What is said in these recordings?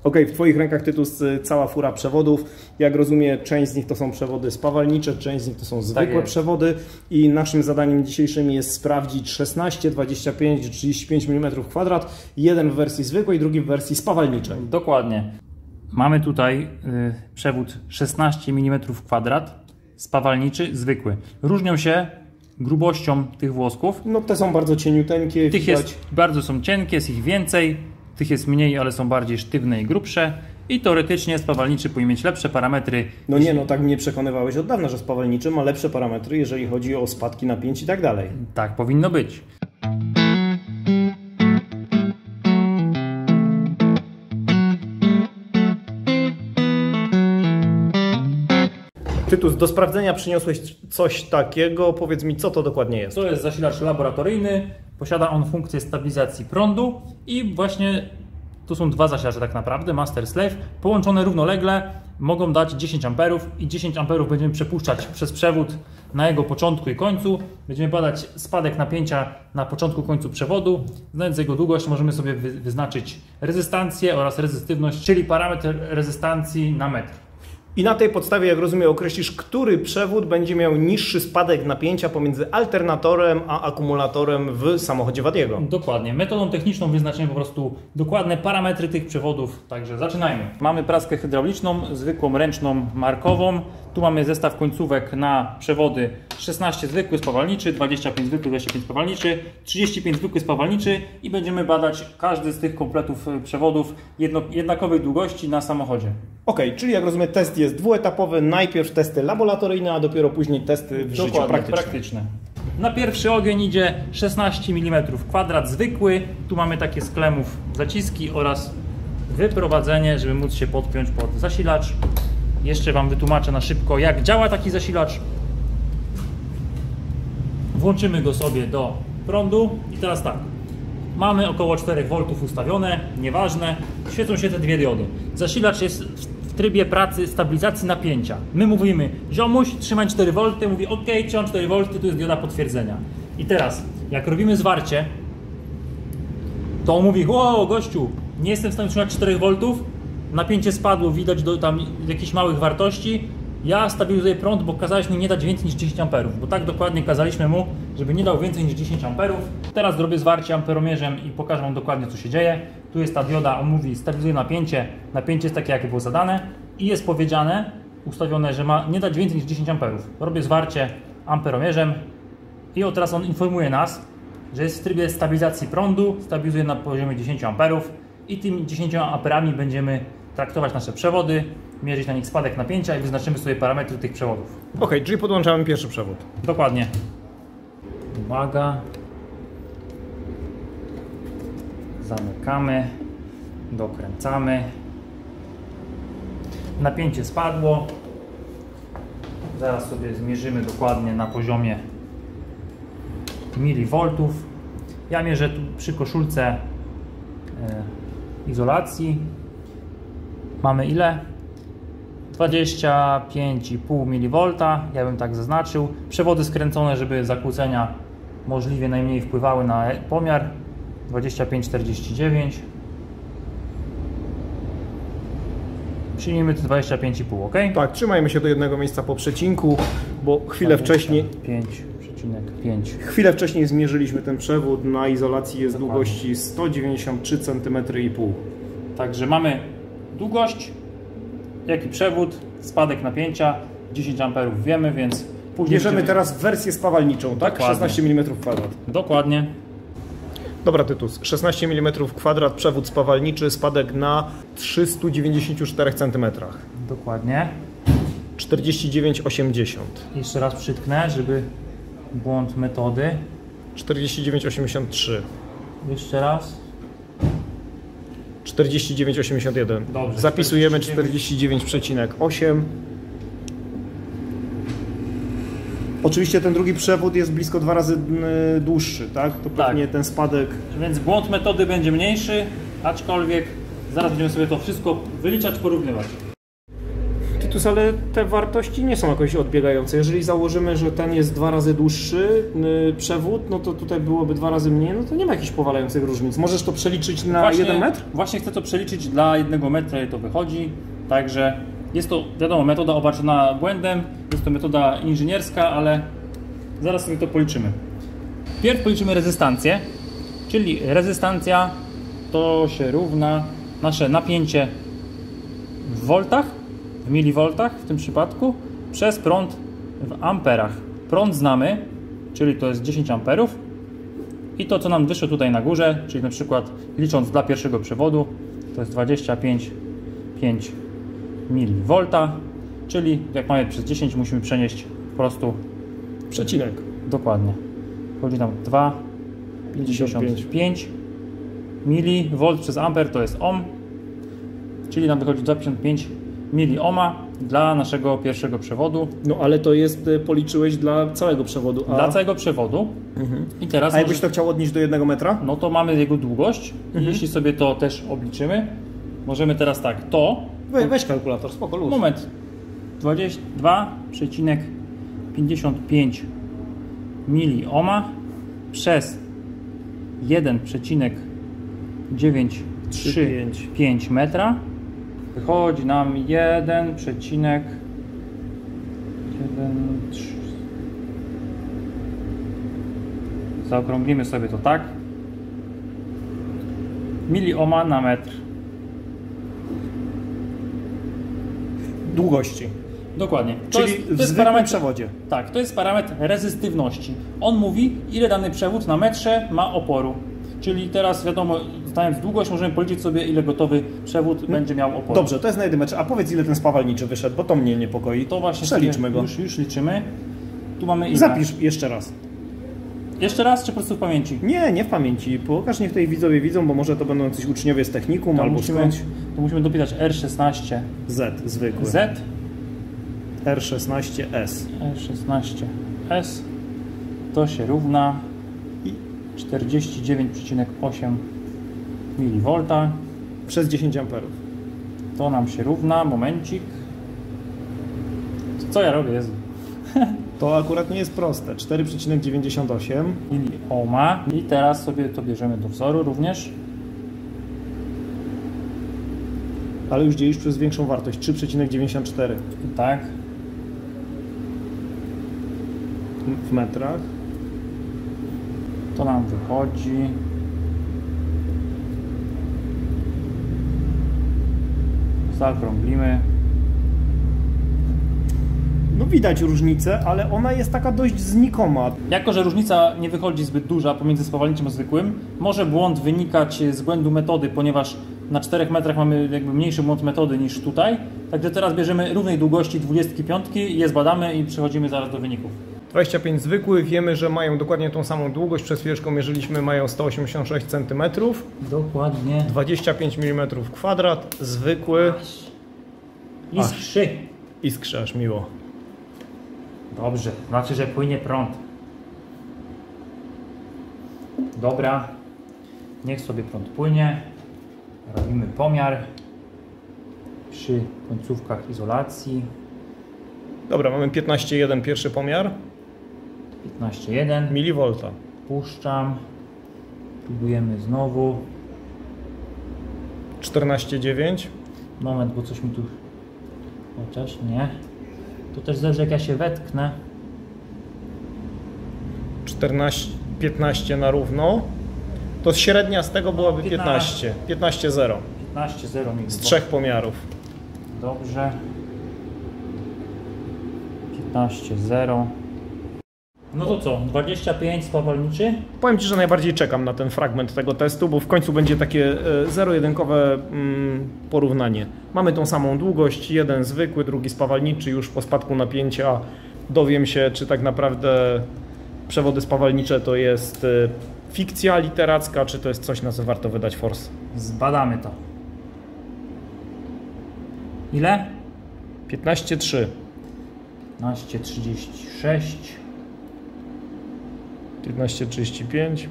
Okej, w Twoich rękach, Tytus, cała fura przewodów. Jak rozumiem, część z nich to są przewody spawalnicze, część z nich to są zwykłe przewody i naszym zadaniem dzisiejszym jest sprawdzić 16, 25 i 35 mm², jeden w wersji zwykłej, drugi w wersji spawalniczej. Dokładnie. Mamy tutaj przewód 16 mm², spawalniczy, zwykły. Różnią się grubością tych włosków. No te są bardzo cieniuteńkie. Tych bardzo są cienkie, jest ich więcej. Tych jest mniej, ale są bardziej sztywne i grubsze. I teoretycznie spawalniczy powinien mieć lepsze parametry. No nie, no tak mnie przekonywałeś od dawna, że spawalniczy ma lepsze parametry, jeżeli chodzi o spadki napięć i tak dalej. Tak powinno być. Tytus, do sprawdzenia przyniosłeś coś takiego. Powiedz mi, co to dokładnie jest? To jest zasilacz laboratoryjny. Posiada on funkcję stabilizacji prądu i właśnie tu są dwa zasilacze tak naprawdę, master slave, połączone równolegle mogą dać 10 A i 10 A będziemy przepuszczać przez przewód na jego początku i końcu. Będziemy badać spadek napięcia na początku i końcu przewodu. Znając jego długość możemy sobie wyznaczyć rezystancję oraz rezystywność, czyli parametr rezystancji na metr. I na tej podstawie, jak rozumiem, określisz, który przewód będzie miał niższy spadek napięcia pomiędzy alternatorem a akumulatorem w samochodzie Wadiego. Dokładnie. Metodą techniczną wyznaczymy po prostu dokładne parametry tych przewodów. Także zaczynajmy. Mamy praskę hydrauliczną, zwykłą, ręczną, markową. Tu mamy zestaw końcówek na przewody 16 zwykły spawalniczy, 25 zwykły, 25 spawalniczy, 35 zwykły spawalniczy i będziemy badać każdy z tych kompletów przewodów jednakowej długości na samochodzie. Okej, czyli jak rozumiem, test jest dwuetapowy. Najpierw testy laboratoryjne, a dopiero później testy w życiu praktycznym. Na pierwszy ogień idzie 16 mm² zwykły. Tu mamy takie z klemów zaciski oraz wyprowadzenie, żeby móc się podpiąć pod zasilacz. Jeszcze Wam wytłumaczę na szybko, jak działa taki zasilacz. Włączymy go sobie do prądu i teraz tak. Mamy około 4 V ustawione, nieważne. Świecą się te dwie diody. Zasilacz jest w trybie pracy stabilizacji napięcia. My mówimy, ziomuś, trzymaj 4 V, mówi OK, trzymam 4 V, tu jest dioda potwierdzenia. I teraz, jak robimy zwarcie, to on mówi, o gościu, nie jestem w stanie trzymać 4 V, napięcie spadło, widać do tam jakichś małych wartości. Ja stabilizuję prąd, bo kazałeś mi nie dać więcej niż 10 A, bo tak dokładnie kazaliśmy mu, żeby nie dał więcej niż 10 A. Teraz zrobię zwarcie amperomierzem i pokażę Wam dokładnie, co się dzieje. Tu jest ta dioda, on mówi, stabilizuje napięcie. Napięcie jest takie, jakie było zadane i jest powiedziane, ustawione, że ma nie dać więcej niż 10 A. Robię zwarcie amperomierzem i teraz on informuje nas, że jest w trybie stabilizacji prądu, stabilizuje na poziomie 10 A i tymi 10 A będziemy traktować nasze przewody, mierzyć na nich spadek napięcia i wyznaczymy sobie parametry tych przewodów. Okej, czyli podłączamy pierwszy przewód. Dokładnie. Uwaga. Zamykamy. Dokręcamy. Napięcie spadło. Zaraz sobie zmierzymy dokładnie na poziomie milivoltów. Ja mierzę tu przy koszulce izolacji. Mamy ile? 25,5 mV, ja bym tak zaznaczył. Przewody skręcone, żeby zakłócenia możliwie najmniej wpływały na pomiar. 25,49. Przyjmijmy to 25,5, ok? Tak, trzymajmy się do jednego miejsca po przecinku, bo chwilę wcześniej... 5,5. Chwilę wcześniej zmierzyliśmy ten przewód, na izolacji jest długości 193 cm,5. Także mamy długość, jak i przewód, spadek napięcia, 10 A wiemy, więc później... Bierzemy teraz wersję spawalniczą, tak? Dokładnie. 16 mm². Dokładnie. Dobra, Tytus, 16 mm², przewód spawalniczy, spadek na 394 cm. Dokładnie. 49,80. Jeszcze raz przytknę, żeby błąd metody. 49,83. Jeszcze raz. 49,81. Dobrze. Zapisujemy 49,8. Oczywiście ten drugi przewód jest blisko 2 razy dłuższy, tak? To pewnie ten spadek... Więc błąd metody będzie mniejszy, aczkolwiek zaraz będziemy sobie to wszystko wyliczać, porównywać. Tytus, ale te wartości nie są jakoś odbiegające. Jeżeli założymy, że ten jest 2 razy dłuższy przewód, no to tutaj byłoby 2 razy mniej, no to nie ma jakichś powalających różnic. Możesz to przeliczyć na 1 metr? Właśnie chcę to przeliczyć dla 1 metra i to wychodzi. Także jest to, wiadomo, metoda obarczona błędem, jest to metoda inżynierska, ale zaraz sobie to policzymy. Pierw policzymy rezystancję, czyli rezystancja to się równa nasze napięcie w voltach, w milivoltach w tym przypadku, przez prąd w amperach. Prąd znamy, czyli to jest 10 amperów i to, co nam wyszło tutaj na górze, czyli na przykład licząc dla pierwszego przewodu, to jest 25 milivolta, czyli jak mamy przez 10, musimy przenieść po prostu przecinek. Dokładnie. Chodzi nam 2,55 milivolt przez amper, to jest ohm, czyli nam wychodzi 2,55 miliohma dla naszego pierwszego przewodu. No ale to jest, policzyłeś dla całego przewodu. Dla całego przewodu. I teraz a jakbyś to chciał odnieść do 1 metra? No to mamy jego długość. Jeśli sobie to też obliczymy, możemy teraz tak, to... Weź kalkulator, spoko, luz. Moment. 22,55 miliohma przez 1,935 metra wychodzi nam 1,1 zaokrąglimy sobie to tak, miliohma na metr długości. Dokładnie. Czyli w zwykłym przewodzie. Tak, to jest parametr rezystywności. On mówi, ile dany przewód na metrze ma oporu. Czyli teraz wiadomo, znając długość, możemy policzyć sobie, ile gotowy przewód będzie miał oporu. Dobrze, to jest na 1 metr. A powiedz, ile ten spawalniczy wyszedł, bo to mnie niepokoi. To właśnie przeliczmy go. Już liczymy. Tu mamy ile? Zapisz jeszcze raz. Jeszcze raz, czy po prostu w pamięci? Nie w pamięci. Pokaż, niech tutaj widzowie widzą, bo może to będą jacyś uczniowie z technikum albo skądś. To musimy dopisać R16 Z, zwykły. Z. R16S. R16S to się równa 49,8 mV przez 10 amperów. To nam się równa, momencik. Co ja robię, Jezu? To akurat nie jest proste. 4,98 miliohma. I teraz sobie to bierzemy do wzoru również. Ale już dzielisz przez większą wartość, 3,94. Tak. W metrach. To nam wychodzi. Zaokrąglimy. No widać różnicę, ale ona jest taka dość znikoma. Jako że różnica nie wychodzi zbyt duża pomiędzy spawalniczym a zwykłym, może błąd wynikać z błędu metody, ponieważ na 4 metrach mamy jakby mniejszy błąd metody niż tutaj. Także teraz bierzemy równej długości 25, je zbadamy i przechodzimy zaraz do wyników. 25 zwykłych, wiemy, że mają dokładnie tą samą długość, przed chwileczką mierzyliśmy, mają 186 cm. Dokładnie. 25 mm², zwykły. Iskrzy. Iskrzy, aż miło. Dobrze, znaczy, że płynie prąd. Dobra, niech sobie prąd płynie. Robimy pomiar przy końcówkach izolacji. Dobra, mamy 15,1 pierwszy pomiar. 15,1 milivolta. Puszczam. Próbujemy znowu. 14,9. Moment, bo coś mi tu... Chociaż nie. To też zależy, jak ja się wetknę. 15 na równo. To średnia z tego byłaby 15. 15,0. 15,0 z 3 pomiarów. Dobrze. 15,0. No to co? 25 spawalniczy? Powiem Ci, że najbardziej czekam na ten fragment tego testu, bo w końcu będzie takie zero-jedynkowe porównanie. Mamy tą samą długość, jeden zwykły, drugi spawalniczy. Już po spadku napięcia dowiem się, czy tak naprawdę przewody spawalnicze to jest fikcja literacka, czy to jest coś, na co warto wydać forsę. Zbadamy to. Ile? 15,3. 15,36. 15,35.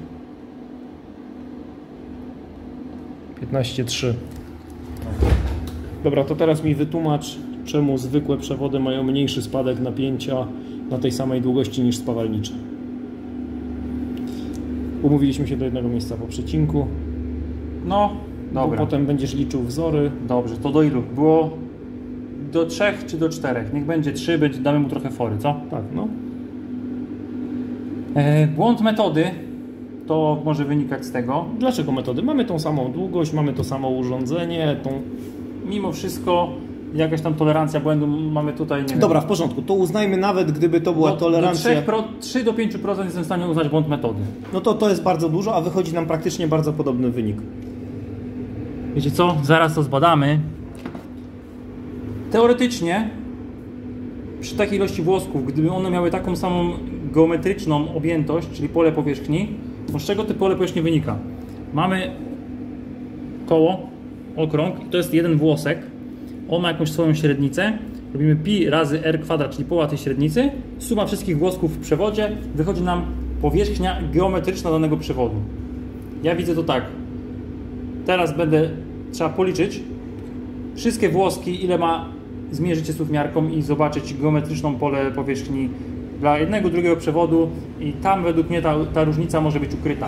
15,3. Dobra, to teraz mi wytłumacz, czemu zwykłe przewody mają mniejszy spadek napięcia na tej samej długości niż spawalnicze. Umówiliśmy się do jednego miejsca po przecinku. No, dobra. Bo potem będziesz liczył wzory. Dobrze, to do ilu? Było do 3 czy do 4? Niech będzie 3, damy mu trochę fory, co? Tak, no. Błąd metody to może wynikać z tego. Dlaczego metody? Mamy tą samą długość, mamy to samo urządzenie, Mimo wszystko jakaś tam tolerancja błędu mamy tutaj, nie Dobra, wiem. w porządku. To uznajmy nawet, gdyby to była tolerancja... Do 3 do 5% jestem w stanie uznać błąd metody. No to jest bardzo dużo, a wychodzi nam praktycznie bardzo podobny wynik. Wiecie co? Zaraz to zbadamy. Teoretycznie przy takiej ilości włosków, gdyby one miały taką samą geometryczną objętość, czyli pole powierzchni, bo z czego to pole powierzchni wynika? Mamy koło, okrąg i to jest jeden włosek. On ma jakąś swoją średnicę. Robimy pi razy r kwadrat, czyli połowa tej średnicy. Suma wszystkich włosków w przewodzie. Wychodzi nam powierzchnia geometryczna danego przewodu. Ja widzę to tak. Teraz trzeba policzyć wszystkie włoski, ile ma, zmierzycie suwmiarką i zobaczyć geometryczną pole powierzchni dla jednego, drugiego przewodu i tam według mnie ta różnica może być ukryta.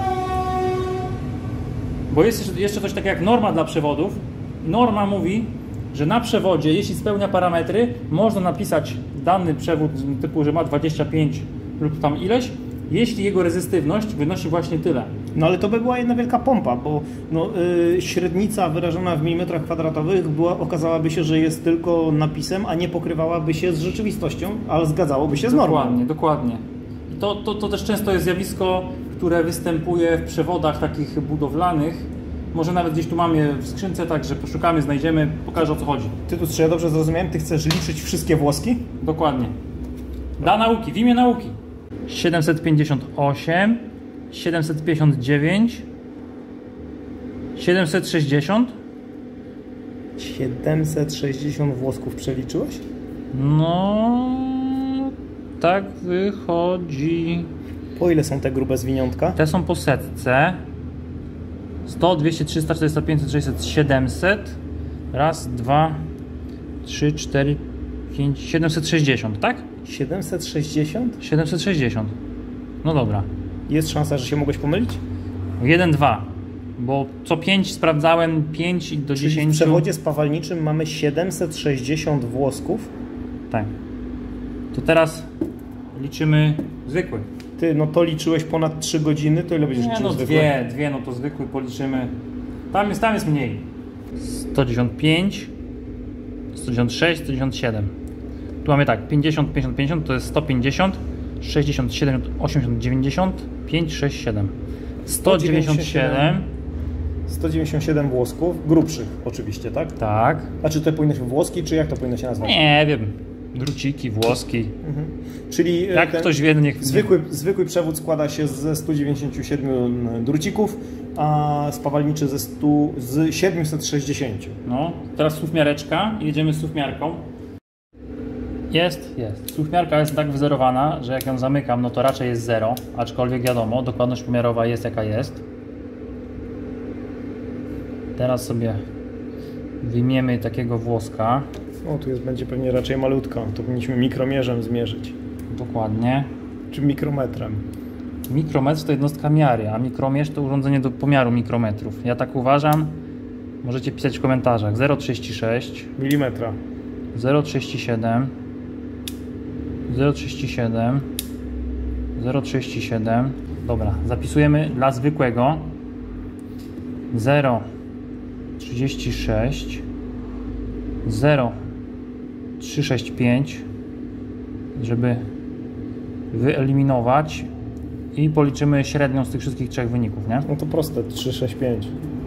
Bo jest jeszcze coś takiego jak norma dla przewodów. Norma mówi, że na przewodzie, jeśli spełnia parametry, można napisać dany przewód typu, że ma 25 lub tam ileś, jeśli jego rezystywność wynosi właśnie tyle. No ale to by była jedna wielka pompa, bo średnica wyrażona w milimetrach kwadratowych okazałaby się, że jest tylko napisem, a nie pokrywałaby się z rzeczywistością, ale zgadzałoby się z normą. Dokładnie, dokładnie. I to też często jest zjawisko, które występuje w przewodach takich budowlanych. Może nawet gdzieś tu mamy je w skrzynce, także poszukamy, znajdziemy, pokażę o co chodzi. Tytus, czy ja dobrze zrozumiałem? Ty chcesz liczyć wszystkie włoski? Dokładnie. Dla nauki, w imię nauki. 758, 759, 760. 760 włosków przeliczyłeś? No, tak wychodzi. Po ile są te grube zwiniątka? Te są po setce. 100, 200, 300, 400, 500, 600, 700. Raz, dwa, 3, 4, 5, 760, tak? 760? 760. No dobra. Jest szansa, że się mogłeś pomylić? 1, 2. Bo co 5 sprawdzałem, 5 do 10. W przewodzie spawalniczym mamy 760 włosków? Tak. To teraz liczymy zwykły. Ty, no to liczyłeś ponad 3 godziny, to ile będziesz liczył zwykły? Dwie, no to zwykły policzymy. Tam jest mniej. 195, 196, 197. Tu mamy tak, 50, 50, 50 to jest 150, 60, 70, 80, 90, 5, 6, 7. 197. 197 włosków, grubszych oczywiście, tak? Tak. A czy to powinno się włoski, czy jak to powinno się nazwać? Nie wiem. Druciki, włoski. Mhm. Czyli jak ktoś wie, niech... Zwykły przewód składa się ze 197 drucików, a spawalniczy z 760. No, teraz suwmiareczka i jedziemy z suwmiarką. Jest. Suwmiarka jest tak wyzerowana, że jak ją zamykam, no to raczej jest 0, aczkolwiek wiadomo, dokładność pomiarowa jest jaka jest. Teraz sobie wyjmiemy takiego włoska. O, tu będzie pewnie raczej malutka, to powinniśmy mikromierzem zmierzyć. Dokładnie. Czy mikrometrem. Mikrometr to jednostka miary, a mikromierz to urządzenie do pomiaru mikrometrów. Ja tak uważam. Możecie pisać w komentarzach. 0,36 milimetra. 0,37 0,37 0,37. Dobra, zapisujemy dla zwykłego 0,36 0,365, żeby wyeliminować i policzymy średnią z tych wszystkich trzech wyników, nie? No to proste, 365.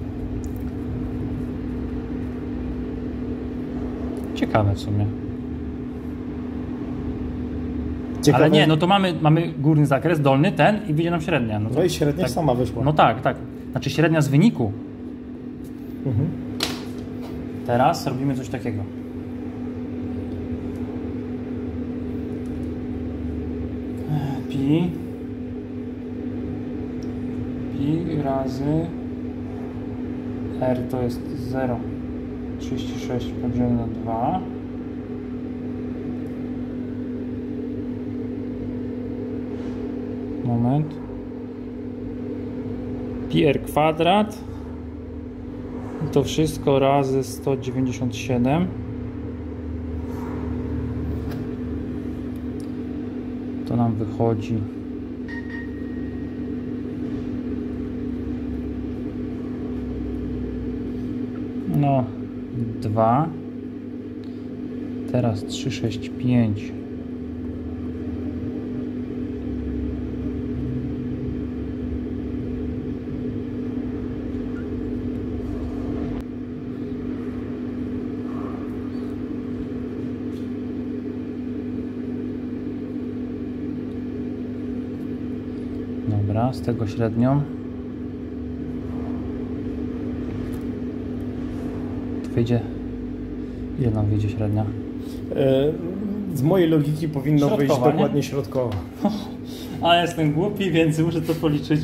Ciekawe w sumie. Ciekawe. Ale nie, no to mamy górny zakres, dolny ten i wyjdzie nam średnia. No i średnia tak, sama wyszła. No tak. Znaczy średnia z wyniku. Mhm. Teraz robimy coś takiego. Pi razy R to jest 0,36 podzielone na 2 Moment. Pi/r kwadrat. To wszystko razy 197. To nam wychodzi no 2. Teraz 365. Dobra, z tego średnią. To wyjdzie. Ile nam wyjdzie średnia? Z mojej logiki powinno wyjść dokładnie środkowo. A jestem głupi, więc muszę to policzyć.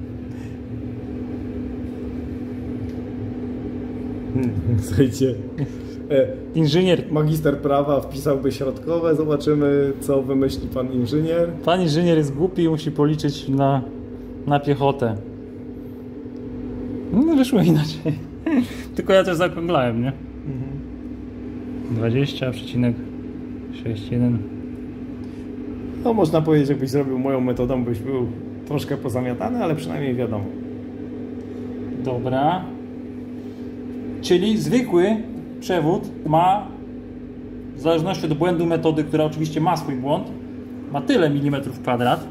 Słuchajcie. Inżynier. Magister prawa wpisałby środkowe. Zobaczymy, co wymyśli pan inżynier. Pan inżynier jest głupi i musi policzyć na piechotę. No wyszło inaczej. Tylko ja też zaokrąglałem, nie? 20,61. No można powiedzieć, jakbyś zrobił moją metodą, byś był troszkę pozamiatany, ale przynajmniej wiadomo. Dobra. Czyli zwykły przewód ma, w zależności od błędu metody, która oczywiście ma swój błąd, ma tyle milimetrów kwadrat.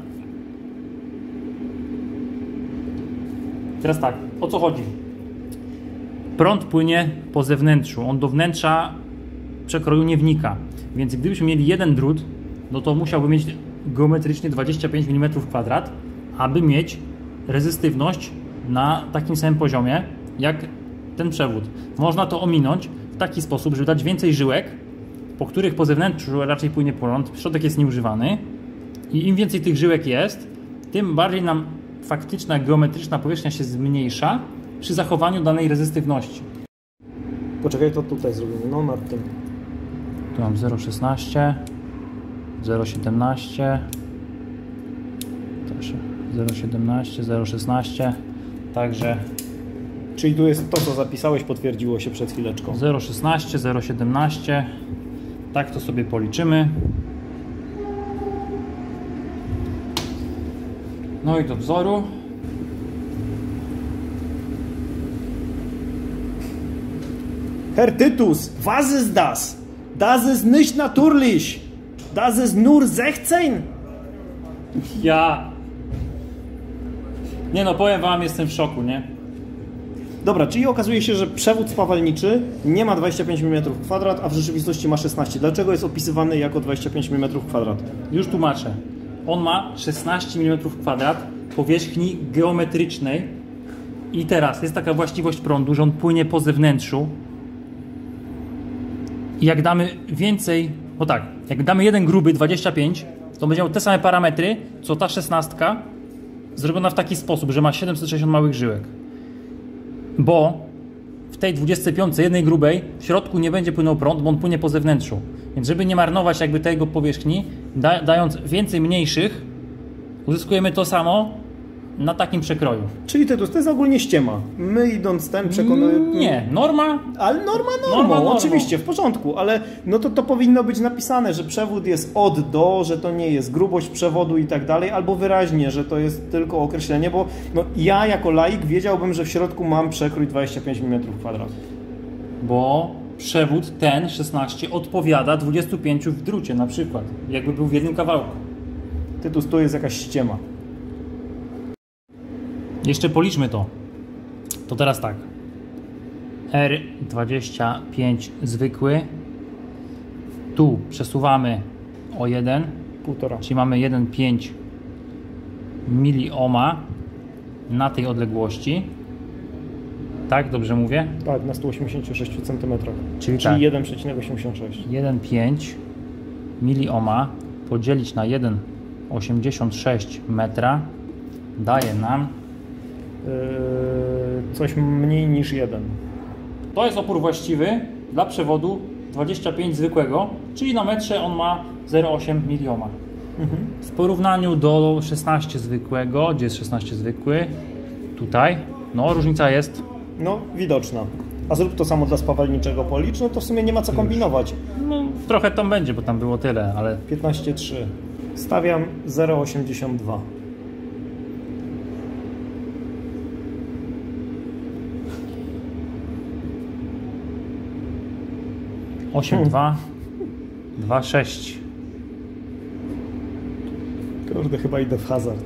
Teraz tak, o co chodzi? Prąd płynie po zewnętrzu, on do wnętrza przekroju nie wnika, więc gdybyśmy mieli jeden drut, no to musiałby mieć geometrycznie 25 mm kwadrat, aby mieć rezystywność na takim samym poziomie jak ten przewód. Można to ominąć w taki sposób, żeby dać więcej żyłek, po których po zewnętrzu raczej płynie prąd, środek jest nieużywany i im więcej tych żyłek jest, tym bardziej nam faktyczna geometryczna powierzchnia się zmniejsza przy zachowaniu danej rezystywności. Poczekaj, to tutaj zrobimy, no nad tym. Tu mam 0,16, 0,17, też 0,17, 0,16, także... Czyli tu jest to, co zapisałeś, potwierdziło się przed chwileczką. 0,16, 0,17, tak to sobie policzymy. No i do wzoru. Herr Titus, was ist das? Das ist nicht natürlich. Das ist nur 16. Ja. Nie no, powiem wam, jestem w szoku, nie? Dobra, czyli okazuje się, że przewód spawalniczy nie ma 25 mm kwadrat, a w rzeczywistości ma 16. Dlaczego jest opisywany jako 25 mm kwadrat? Już tłumaczę. On ma 16 mm kwadrat powierzchni geometrycznej i teraz jest taka właściwość prądu, że on płynie po zewnętrzu i jak damy więcej, o tak, jak damy jeden gruby 25, to będzie miał te same parametry, co ta 16 zrobiona w taki sposób, że ma 760 małych żyłek. Bo w tej 25 jednej grubej w środku nie będzie płynął prąd, bo on płynie po zewnętrzu. Więc żeby nie marnować jakby tego powierzchni, dając więcej mniejszych, uzyskujemy to samo na takim przekroju. Czyli to jest ogólnie ściema. My idąc ten przekonujemy... Nie, norma. Ale norma, oczywiście, w porządku, ale no to powinno być napisane, że przewód jest od do, że to nie jest grubość przewodu i tak dalej, albo wyraźnie, że to jest tylko określenie, bo no, ja jako laik wiedziałbym, że w środku mam przekrój 25 mm kwadrat. Bo przewód ten 16 odpowiada 25 w drucie na przykład, jakby był w jednym kawałku. Tytus, tu jest jakaś ściema. Jeszcze policzmy to. To teraz tak. R25 zwykły. Tu przesuwamy o 1. 1,5. Czyli mamy 1,5 miliohma na tej odległości. Tak, dobrze mówię? Tak, na 186 cm. Czyli tak. 1,86. 1,5 miliohma podzielić na 1,86 metra daje nam coś mniej niż 1. To jest opór właściwy dla przewodu 25 zwykłego, czyli na metrze on ma 0,8 miliohma. W porównaniu do 16 zwykłego, gdzie jest 16 zwykły, tutaj, no różnica jest. No, widoczna. A zrób to samo dla spawalniczego policz, no to w sumie nie ma co kombinować. No trochę tam będzie, bo tam było tyle, ale... 15,3. Stawiam 0,82. 8,2, 2,6. Kurde, chyba idę w hazard.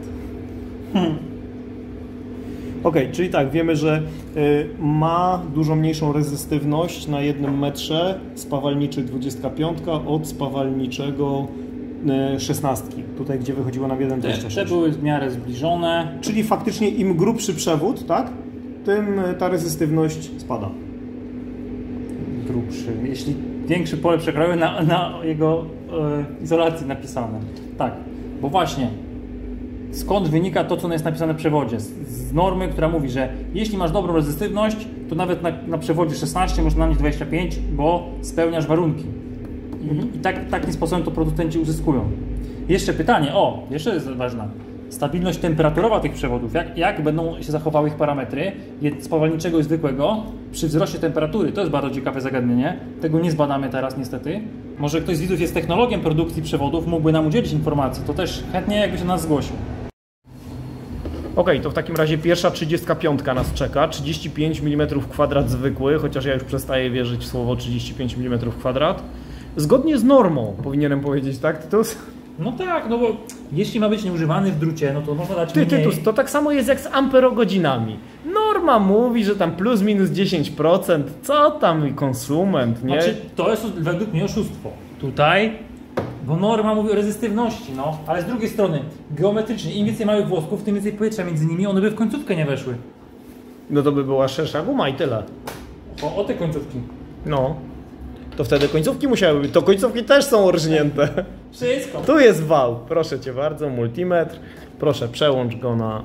Ok, czyli tak, wiemy, że ma dużo mniejszą rezystywność na 1 metrze spawalniczy 25 od spawalniczego 16. Tutaj, gdzie wychodziło nam 1,26. Te były w miarę zbliżone. Czyli faktycznie im grubszy przewód, tak, tym ta rezystywność spada. Grubszy. Jeśli większy pole przekrojowe na jego izolacji napisane. Tak, bo właśnie skąd wynika to, co jest napisane w przewodzie? Z normy, która mówi, że jeśli masz dobrą rezystywność, to nawet na przewodzie 16 można nanieść 25, bo spełniasz warunki. I takim sposobem to producenci uzyskują. Jeszcze pytanie, jeszcze jest ważna. Stabilność temperaturowa tych przewodów, jak będą się zachowały ich parametry spawalniczego i zwykłego przy wzroście temperatury. To jest bardzo ciekawe zagadnienie. Tego nie zbadamy teraz niestety. Może ktoś z widzów jest technologiem produkcji przewodów, mógłby nam udzielić informacji. To też chętnie jakby się nas zgłosił. Ok, to w takim razie pierwsza 35 nas czeka. 35 mm² zwykły, chociaż ja już przestaję wierzyć w słowo 35 mm². Zgodnie z normą, powinienem powiedzieć, tak, Tytus? No tak, no bo jeśli ma być nieużywany w drucie, no to można dać mniej. Tytus, to tak samo jest jak z amperogodzinami. Norma mówi, że tam plus minus 10%, co tam i konsument, nie? Znaczy, to jest według mnie oszustwo. Tutaj, bo norma mówi o rezystywności, no, ale z drugiej strony, geometrycznie, im więcej małych włosków, tym więcej powietrza między nimi, one by w końcówkę nie weszły. No to by była szersza guma i tyle. O te końcówki. No. To wtedy końcówki musiały być. To końcówki też są rżnięte. Wszystko. Tu jest wał. Proszę Cię bardzo, multimetr. Proszę, przełącz go na...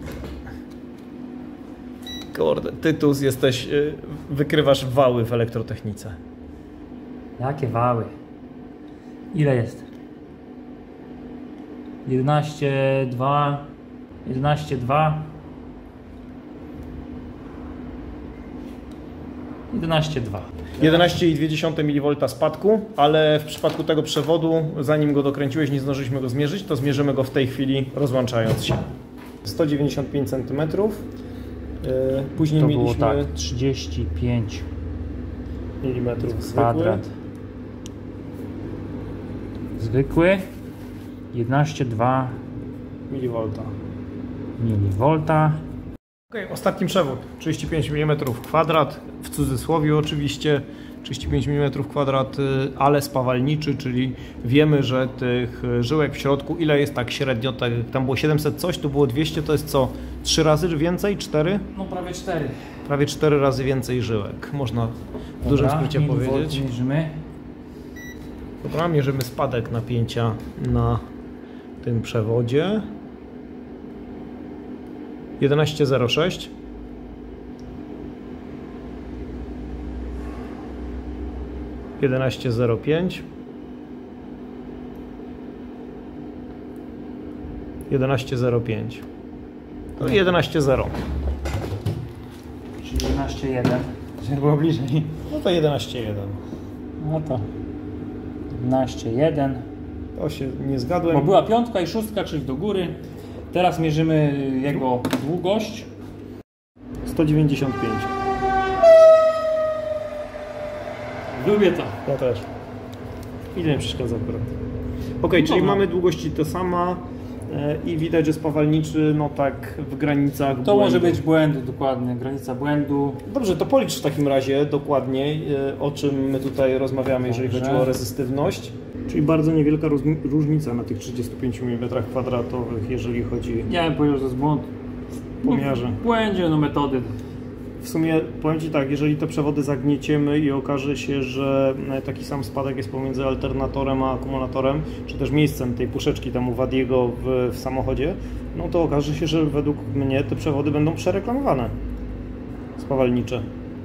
Kurde, Tytus, wykrywasz wały w elektrotechnice. Jakie wały? Ile jest? 11,2 11,2 11,2 11,2 mV spadku, ale w przypadku tego przewodu, zanim go dokręciłeś, nie zdążyliśmy go zmierzyć, to zmierzymy go w tej chwili, rozłączając się. 195 cm. Później to mieliśmy było tak, 35 mm kwadrat. Zwykły 11,2 mV. Okay, ostatni przewód, 35 mm², w cudzysłowie oczywiście, 35 mm², ale spawalniczy, czyli wiemy, że tych żyłek w środku, ile jest tak średnio, tak, tam było 700 coś, tu było 200, to jest co, 3 razy więcej, 4? No prawie 4. Prawie 4 razy więcej żyłek, można w dużym skrócie powiedzieć. Mierzymy. Dobra, mierzymy spadek napięcia na tym przewodzie. 11,06. $11,05. 11,05. No i 11,0. Czyli 11,1. Żeby było bliżej. No to 11,1. No to 11,1. To się nie zgadłem. Bo była 5 i 6, czyli do góry. Teraz mierzymy jego długość. 195. Lubię to. Ja też. Ile mi przeszkadza akurat. Ok, czyli mamy długości to sama i widać, że spawalniczy, no tak w granicach to błędu. może być błędu, dokładnie, granica błędu. Dobrze, to policz w takim razie dokładnie, o czym my tutaj rozmawiamy, jeżeli chodzi o rezystywność. Czyli bardzo niewielka różnica na tych 35 mm², jeżeli chodzi Ja bym powiedział, że to jest błąd w pomiarze. W błędzie, metody. W sumie powiem Ci tak, jeżeli te przewody zagnieciemy i okaże się, że taki sam spadek jest pomiędzy alternatorem a akumulatorem, czy też miejscem tej puszeczki tam u Wadiego w samochodzie, no to okaże się, że według mnie te przewody będą przereklamowane. Spawalnicze.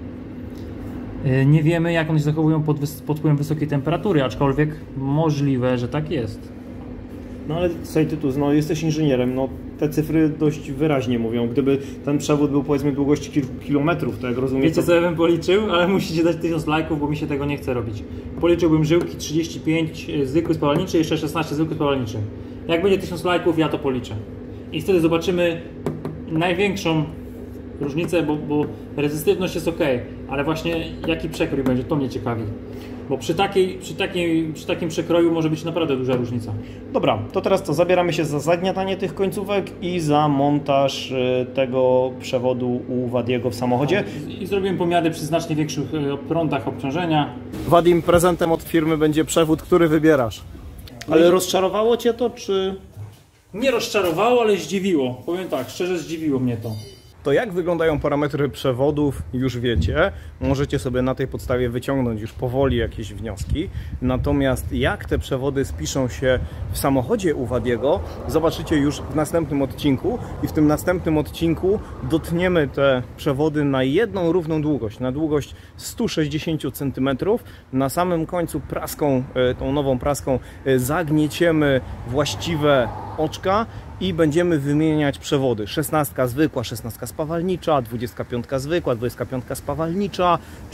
Nie wiemy, jak one się zachowują pod wpływem wysokiej temperatury, aczkolwiek możliwe, że tak jest. No ale słuchaj Tytus, no jesteś inżynierem, no te cyfry dość wyraźnie mówią. Gdyby ten przewód był powiedzmy długości kilku kilometrów, to jak rozumiem... Wiecie co ja bym policzył? Ale musicie dać 1000 lajków, bo mi się tego nie chce robić. Policzyłbym żyłki 35 zwykły spawalniczy, jeszcze 16 zwykły spawalniczy. Jak będzie 1000 lajków, ja to policzę. I wtedy zobaczymy największą różnicę, bo rezystywność jest ok, ale właśnie jaki przekrój będzie, to mnie ciekawi. Bo przy takim przekroju może być naprawdę duża różnica. Dobra, to teraz to zabieramy się za zagniatanie tych końcówek i za montaż tego przewodu u Wadiego w samochodzie. I zrobiłem pomiary przy znacznie większych prądach obciążenia. Wadim, prezentem od firmy będzie przewód, który wybierasz. Ale rozczarowało Cię to, czy... Nie rozczarowało, ale zdziwiło. Powiem tak, szczerze zdziwiło mnie to. To jak wyglądają parametry przewodów, już wiecie. Możecie sobie na tej podstawie wyciągnąć już powoli jakieś wnioski. Natomiast jak te przewody spiszą się w samochodzie u Wadiego, zobaczycie już w następnym odcinku. I w tym następnym odcinku dotniemy te przewody na jedną równą długość, na długość 160 cm. Na samym końcu praską, tą nową praską zagnieciemy właściwe oczka i będziemy wymieniać przewody. 16 zwykła, 16 spawalnicza, 25 zwykła, 25 spawalnicza,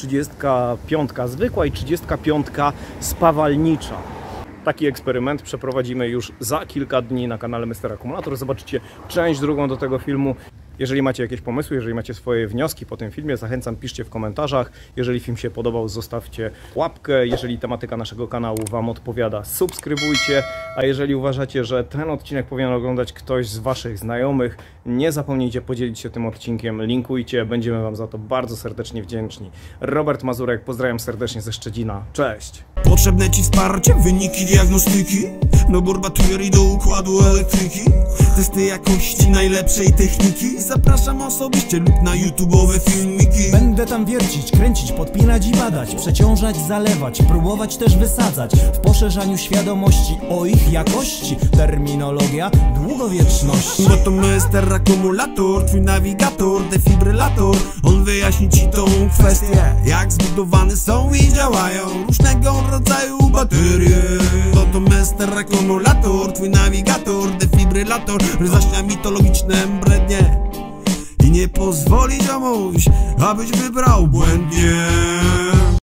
35 zwykła i 35 spawalnicza. Taki eksperyment przeprowadzimy już za kilka dni na kanale Mr. Akumulator. Zobaczycie część drugą do tego filmu. Jeżeli macie jakieś pomysły, jeżeli macie swoje wnioski po tym filmie, zachęcam, piszcie w komentarzach. Jeżeli film się podobał, zostawcie łapkę. Jeżeli tematyka naszego kanału Wam odpowiada, subskrybujcie. A jeżeli uważacie, że ten odcinek powinien oglądać ktoś z Waszych znajomych, nie zapomnijcie podzielić się tym odcinkiem, linkujcie. Będziemy Wam za to bardzo serdecznie wdzięczni. Robert Mazurek, pozdrawiam serdecznie ze Szczecina. Cześć! Potrzebne Ci wsparcie, wyniki diagnostyki, dobór baterii do układu elektryki, testy jakości najlepszej techniki. Zapraszam osobiście lub na YouTube'owe filmiki. Będę tam wiercić, kręcić, podpinać i badać, przeciążać, zalewać, próbować też wysadzać. W poszerzaniu świadomości o ich jakości, terminologia długowieczności. Bo to Mr. Akumulator, twój nawigator, defibrylator. On wyjaśni Ci tą kwestię, jak zbudowane są i działają różnego rodzaju baterie. Bo to Mr. Akumulator, twój nawigator, defibrylator. Wyjaśnia mitologiczne brednie i nie pozwoli ziomuś, abyś wybrał błędnie.